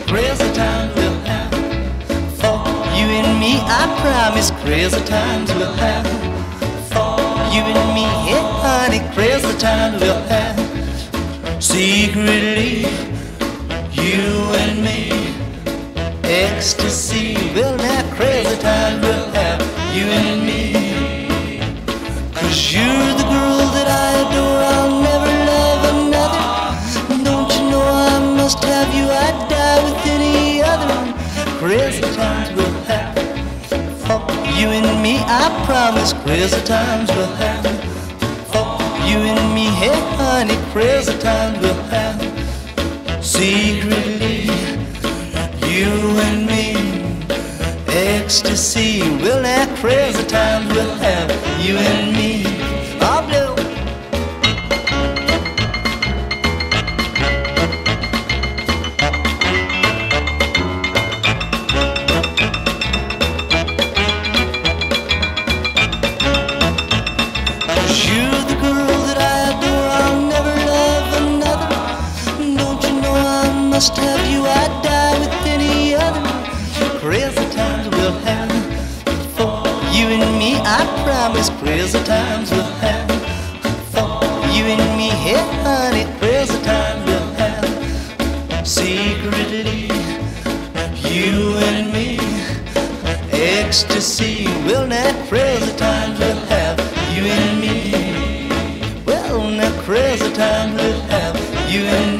crazy times we'll have. For you and me, I promise, crazy times we'll have. For you and me, yeah, honey, crazy times we'll have. Secretly, you and me, ecstasy, well, now crazy times we'll have, you and me. 'Cause you're the girl that I adore, I'll never love another. Don't you know I must have you, I'd die with any other. Crazy times we'll have. For you and me, I promise, crazy times we'll have. For you and me, hey honey, crazy times we'll have. Secretly, you and me, ecstasy, well now crazy times we'll have, you and me. Oh, blue. You're the girl that I adore, I'll never love another. Don't you know I must have you, I'd die with any other. Crazy times we'll have. For you and me, I promise, crazy times we'll have. For you and me, hey honey, crazy times we'll have. Secretly, you and me, ecstasy, well now crazy times we'll have, you and me. Well now crazy times we'll have, you and me.